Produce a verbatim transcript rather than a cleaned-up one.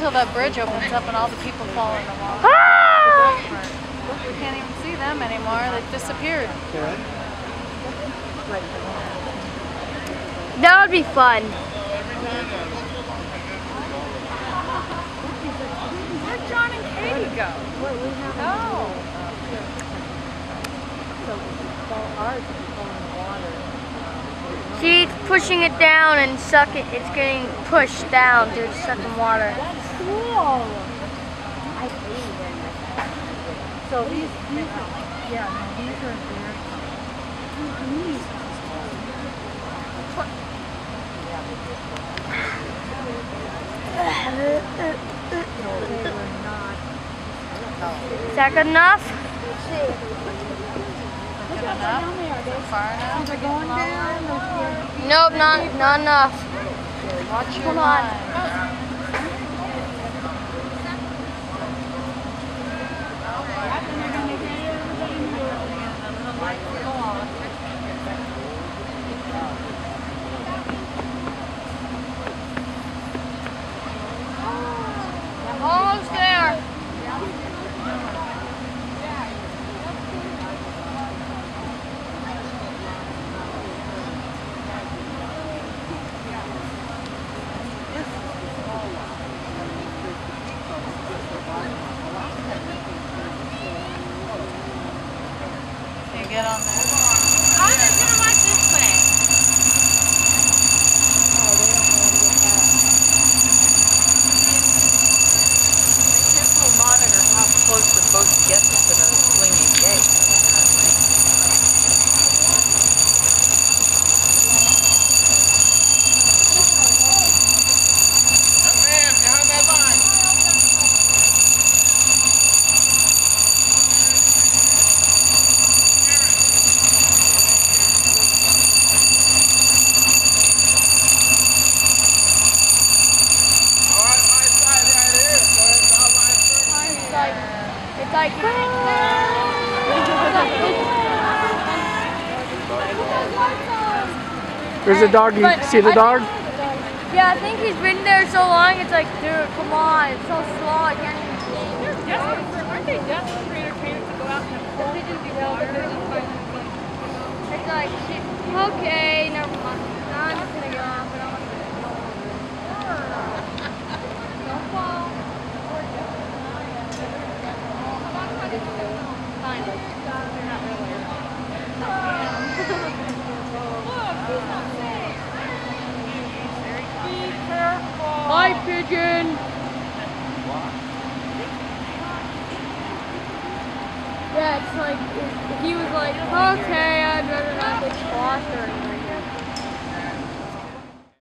until that bridge opens up and all the people fall in the water. Ah! We can't even see them anymore. They've disappeared. That would be fun. Where'd John and Katie go? Oh. See, it's pushing it down and suck it. It's getting pushed down to sucking water. That's cool. I hate it. So these, these are, yeah, no, these are very these. Is that good enough? Good enough? Far enough? They're going down. Nope, not not enough. Watch your Come on. line. Almost there. Can you get on there? I'm just gonna watch this way. Monitor how close the boat gets to the swinging gate. It's like, Where's the dog? You see the dog? yeah, I think he's been there so long. It's like, dude, come on, it's so slow. I can't even see. They're desperate for, aren't they desperate for entertainers to go out in the cold water? It's like, shit. Okay, never mind. No, I'm just gonna get off. I don't want to Don't fall. Fine. They're not really. Hi, pigeon. Yeah, it's like if he was like, okay, I'd rather not get squashed or anything.